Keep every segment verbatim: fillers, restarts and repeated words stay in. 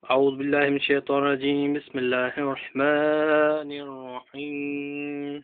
أعوذ بالله من الشيطان الرجيم. بسم الله الرحمن الرحيم.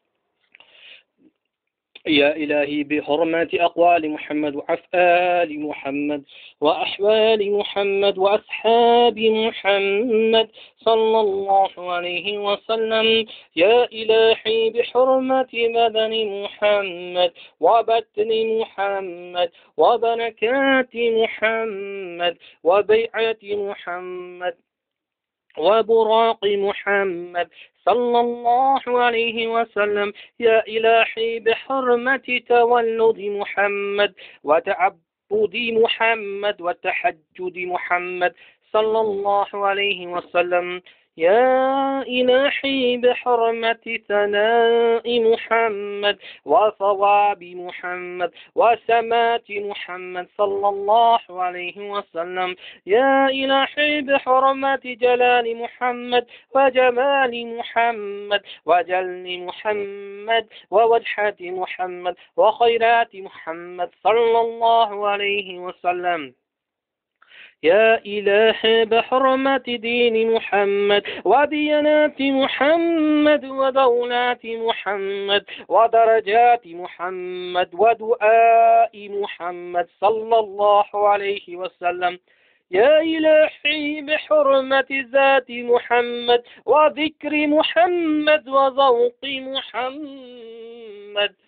يا إلهي بحرمة أقوال محمد وأفعال محمد وأحوال محمد وأصحاب محمد صلى الله عليه وسلم. يا إلهي بحرمة بدن محمد وبطن محمد وبركات محمد وبيعة محمد وبراق محمد صلى الله عليه وسلم. يا إلهي بحرمة تولد محمد وتعبد محمد وتحجد محمد صلى الله عليه وسلم. يا إلهي بحرمة ثناء محمد وثواب محمد وسمات محمد صلى الله عليه وسلم. يا إلهي بحرمة جلال محمد وجمال محمد وجل محمد ووجحة محمد وخيرات محمد صلى الله عليه وسلم. يا إلهي بحرمة دين محمد وديانات محمد ودولات محمد ودرجات محمد ودعاء محمد صلى الله عليه وسلم. يا إلهي بحرمة ذات محمد وذكر محمد وذوق محمد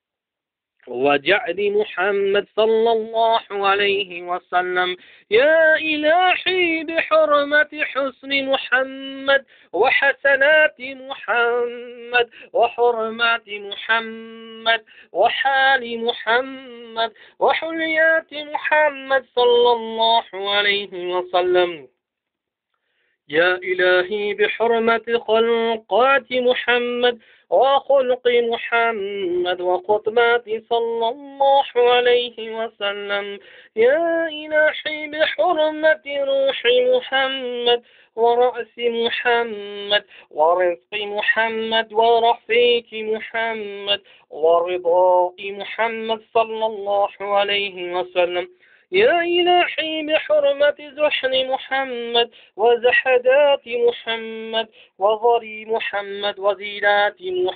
وجعل محمد صلى الله عليه وسلم. يا إلهي بحرمة حسن محمد وحسنات محمد وحرمات محمد وحال محمد وحليات محمد صلى الله عليه وسلم. يا إلهي بحرمة خلقات محمد وخلق محمد وخطبات صلى الله عليه وسلم. يا إلهي بحرمة روح محمد ورأس محمد ورزق محمد ورفيق محمد ورضاء محمد صلى الله عليه وسلم. يا إلهي بحرمة زحن محمد وزحدات محمد وضري محمد وزينات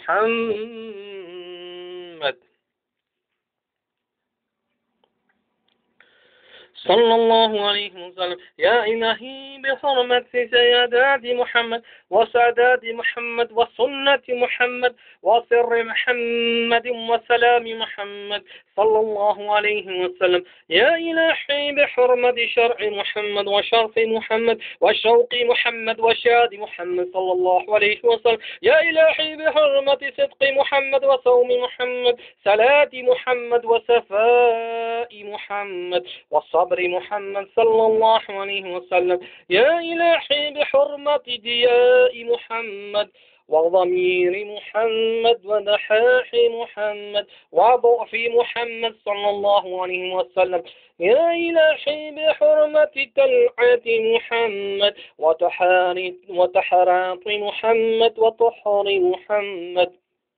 محمد صلى الله عليه وسلم. يا إلهي بحرمة سيادات محمد وسادات محمد وسنة محمد وسر محمد وسلام محمد صلى الله عليه وسلم. يا إلهي بحرمة شرع محمد وشرف محمد وشوق محمد وشاد محمد صلى الله عليه وسلم. يا إلهي بحرمة صدق محمد وصوم محمد صلاة محمد وصفاء محمد والصبر محمد صلى الله عليه وسلم. يا إلهي بحرمة ضياء محمد وضمير محمد ونحاح محمد وضعف محمد صلى الله عليه وسلم. يا إلهي بحرمة تلعة محمد وتحراط محمد وطهر محمد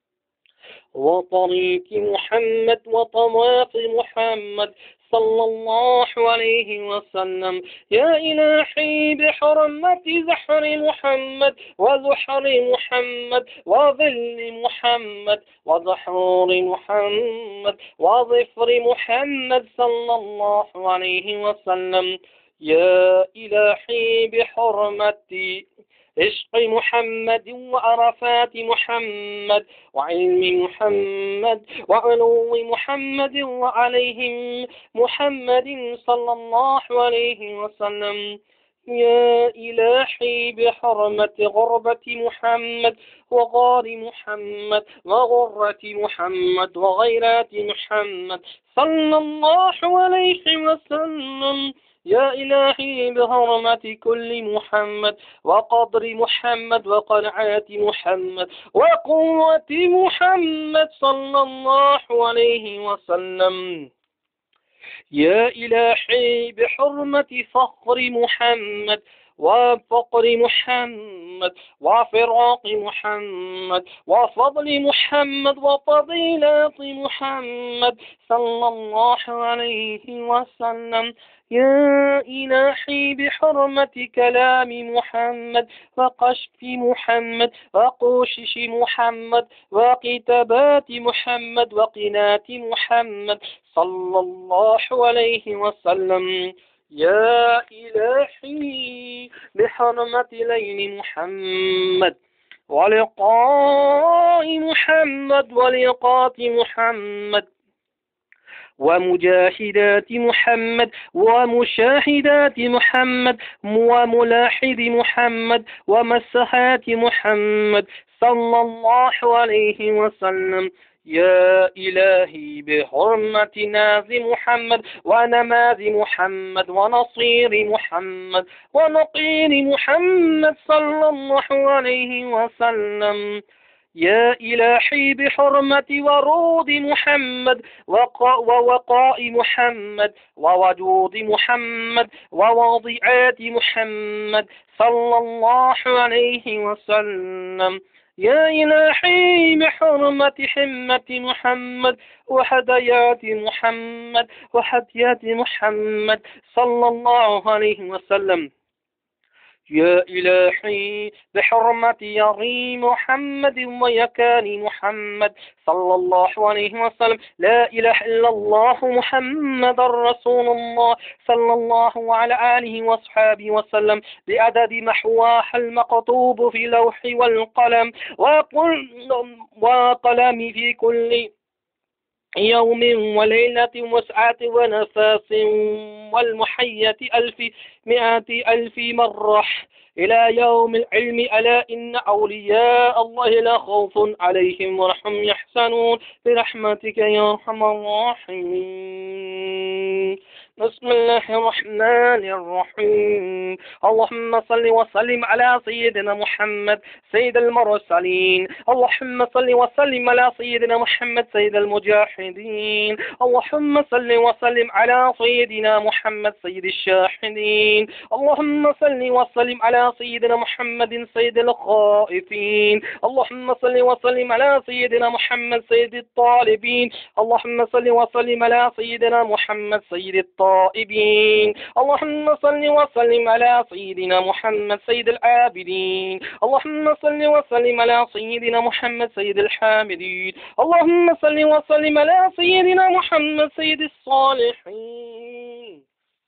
وطريق محمد وطواف محمد صلى الله عليه وسلم. يا إلهي بحرمة زحر محمد وزحر محمد وظل محمد وظحور محمد وظفر محمد صلى الله عليه وسلم. يا إلهي بحرمة عشق محمد وعرفات محمد وعلم محمد وعلو محمد وعليهم محمد صلى الله عليه وسلم. يا إلهي بحرمة غربة محمد وغار محمد وغرة محمد وغيرات محمد صلى الله عليه وسلم. يا إلهي بحرمة كل محمد وقدر محمد وقنعات محمد وقوة محمد صلى الله عليه وسلم. يا إلهي بحرمة فخر محمد وفقر محمد وفراق محمد وفضل محمد وفضيلات محمد صلى الله عليه وسلم. يا إلهي بحرمة كلام محمد وقشف محمد وقوشش محمد وكتابات محمد وقنات محمد صلى الله عليه وسلم. يا إلهي بحرمة ليل محمد ولقاء محمد ولقات محمد ومجاهدات محمد ومشاهدات محمد وملاحظ محمد ومسحات محمد صلى الله عليه وسلم. يا إلهي بحرمة ناز محمد ونماذ محمد ونصير محمد ونقير محمد صلى الله عليه وسلم. يا إلهي بحرمة ورود محمد ووقاء محمد ووجود محمد ووضعات محمد صلى الله عليه وسلم. يا إلهي بحرمة حمة محمد وهديات محمد وهديات محمد صلى الله عليه وسلم. يا إلهي بحرمة يري محمد ويكان محمد صلى الله عليه وسلم. لا إله إلا الله محمد رسول الله صلى الله على آله وصحبه وسلم بعدد محواها المكتوب في لوح والقلم وقلم في كل يوم وليلة وسعة ونفاس والمحية ألف مئة ألف مرة إلى يوم العلم. ألا إن أولياء الله لا خوف عليهم ولا هم يحزنون برحمتك يا أرحم الراحمين. بسم الله الرحمن الرحيم. اللهم صل وسلم على سيدنا محمد سيد المرسلين. اللهم صل وسلم على سيدنا محمد سيد المجاهدين. اللهم صل وسلم على سيدنا محمد سيد الشاهدين. اللهم صل وسلم على سيدنا محمد سيد الخائفين. اللهم صل وسلم على سيدنا محمد سيد الطالبين. اللهم صل وسلم على سيدنا محمد سيد الطالبين الطائبين. اللهم صل وسلم على سيدنا محمد سيد العابدين. اللهم صل وسلم على سيدنا محمد سيد الحامدين. اللهم صل وسلم على سيدنا محمد سيد الصالحين.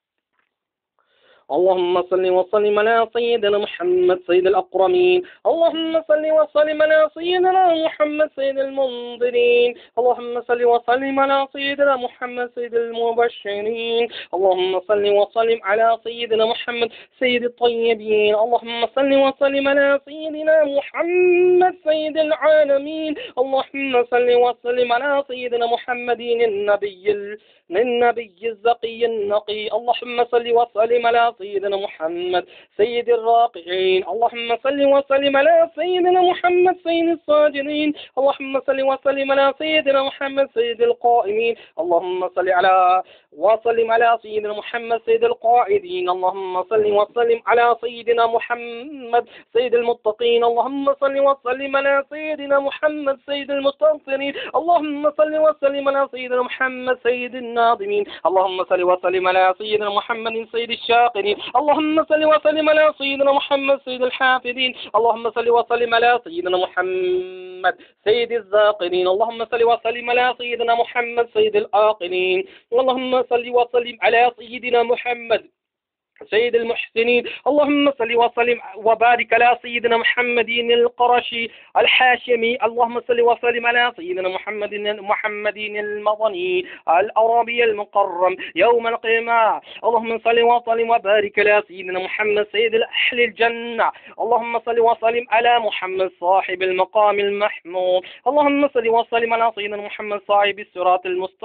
اللهم صل وسلم على سيدنا محمد سيد الأكرمين. اللهم صل وسلم على سيدنا محمد سيد المنذرين. اللهم صل وسلم على سيدنا محمد سيد المبشرين. اللهم صل وسلم على سيدنا محمد سيد الطيبين. اللهم صل وسلم على سيدنا محمد سيد العالمين. اللهم صل وسلم على سيدنا محمد النبي النبي الزكي النقي. اللهم صل وسلم على سيدنا محمد سيد الراقعين. اللهم صل وسلم على سيدنا محمد سيد الساجدين. اللهم صل وسلم على سيدنا محمد سيد القائمين. اللهم صل على وسلم على سيدنا محمد سيد القاعدين. اللهم صل وسلم على سيدنا محمد سيد المتقين. اللهم صل وسلم على سيدنا محمد سيد المستغفرين. اللهم صل وسلم على سيدنا محمد سيد الناظمين. اللهم صل وسلم على سيدنا محمد سيد الشاكرين. اللهم صل وسلم على سيدنا محمد سيد الحافظين. اللهم صل وسلم على سيدنا محمد سيد الذاكرين. اللهم صل وسلم على سيدنا محمد سيد العاقلين. اللهم صل وسلم على سيدنا محمد سيد المحسنين. اللهم صل وسلم وبارك على سيدنا محمد القرشي الحاشمي. اللهم صل وسلم على سيدنا محمد محمد المدني العربي المكرم يوم القيامة. اللهم صل وسلم وبارك على سيدنا محمد سيد أهل الجنة. اللهم صل وسلم على محمد صاحب المقام المحمود. اللهم صل وسلم على سيدنا محمد صاحب الصراط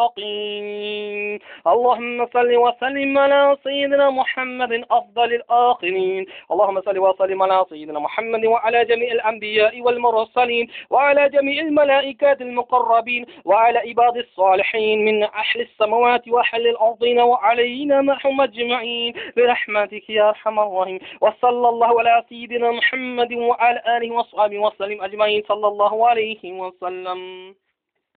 المستقيم. اللهم صل وسلم على سيدنا محمد أفضل الآخرين. اللهم صل وسلم على سيدنا محمد وعلى جميع الأنبياء والمرسلين وعلى جميع الملائكة المقربين وعلى عباد الصالحين من أهل السماوات وأهل الأرضين وعلينا معهم أجمعين برحمتك يا أرحم الراحمين. وصلى الله على سيدنا محمد وعلى آله وصحبه وسلم أجمعين صلى الله عليه وسلم.